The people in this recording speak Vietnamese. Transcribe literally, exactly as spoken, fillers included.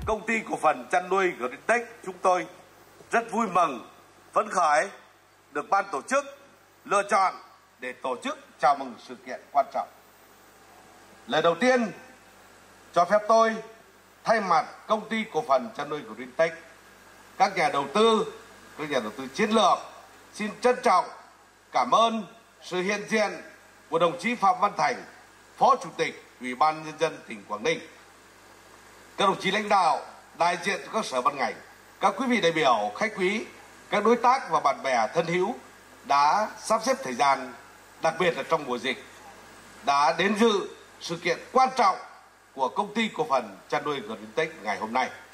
Công ty cổ phần chăn nuôi Greentech chúng tôi rất vui mừng, phấn khởi được ban tổ chức lựa chọn để tổ chức chào mừng sự kiện quan trọng. Lời đầu tiên, cho phép tôi thay mặt Công ty cổ phần chăn nuôi Greentech, các nhà đầu tư, các nhà đầu tư chiến lược xin trân trọng cảm ơn sự hiện diện của đồng chí Phạm Văn Thành, Phó Chủ tịch Ủy ban Nhân dân tỉnh Quảng Ninh, các đồng chí lãnh đạo đại diện các sở ban ngành, các quý vị đại biểu, khách quý, các đối tác và bạn bè thân hữu đã sắp xếp thời gian, đặc biệt là trong mùa dịch, đã đến dự sự kiện quan trọng của Công ty cổ phần chăn nuôi Greentech ngày hôm nay.